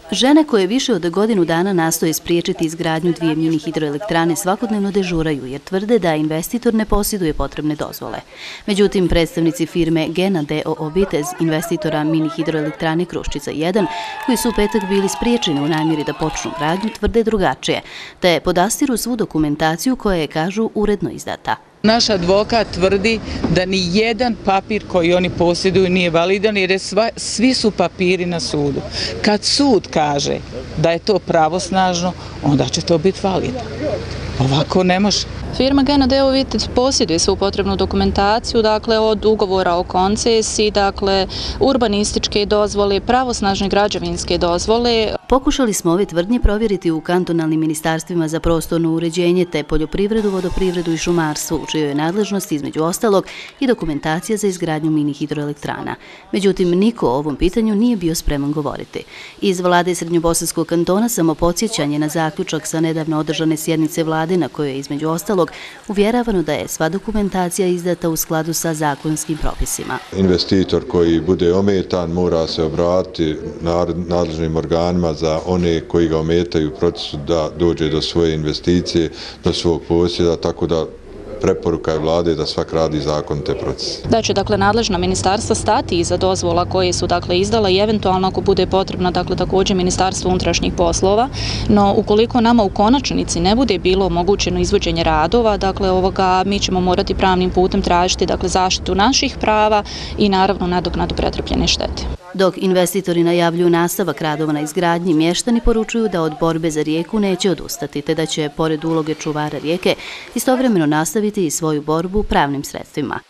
Žene koje više od godinu dana nastoje spriječiti izgradnju 2 mini hidroelektrane svakodnevno dežuraju jer tvrde da investitor ne posjeduje potrebne dozvole. Međutim, predstavnici firme Gena d.o.o. Vitez, investitora mini hidroelektrane Kruščica 1, koji su u petak bili spriječeni u namjeri da počnu gradnju, tvrde drugačije, te podastiru svu dokumentaciju koja je, kažu, uredno izdata. Naš advokat tvrdi da ni jedan papir koji oni posjeduju nije validan jer svi su papiri na sudu. Kad sud kaže da je to pravosnažno, onda će to biti validno. Ovako ne može. Firma Gena d.o.o. Vitez posjeduje svu potrebnu dokumentaciju, dakle od ugovora o koncesiji, dakle urbanističke dozvole, pravosnažne građevinske dozvole. Pokušali smo ove tvrdnje provjeriti u kantonalnim ministarstvima za prostorno uređenje te poljoprivredu, vodoprivredu i šumarstvo, u čijoj je nadležnosti između ostalog i dokumentacija za izgradnju mini hidroelektrana. Međutim, niko o ovom pitanju nije bio spreman govoriti. Iz vlade Srednjobosanskog kantona samo podsjećanje na zaključak sa nedavno održane sjednice vlade na kojoj je između ostalog uvjeravano da je sva dokumentacija izdata u skladu sa zakonskim propisima. Investitor koji bude ometan mora se obratiti nadležnim organima za one koji ga ometaju u procesu da dođe do svoje investicije, do svog posjeda, tako da preporuka je vlade da svak radi zakonite procese. Da će dakle nadležna ministarstva stati iza dozvola koje su dakle izdala i eventualno ako bude potrebno dakle također Ministarstvo unutrašnjih poslova, no ukoliko nama u konačnici ne bude bilo omogućeno izvođenje radova, dakle mi ćemo morati pravnim putem tražiti dakle zaštitu naših prava i naravno nadoknadu pretrpljene štete. Dok investitori najavljuju nastavak radova na izgradnji, mještani poručuju da od borbe za rijeku neće odustati, te da će, pored uloge čuvara rijeke, istovremeno nastaviti i svoju borbu pravnim sredstvima.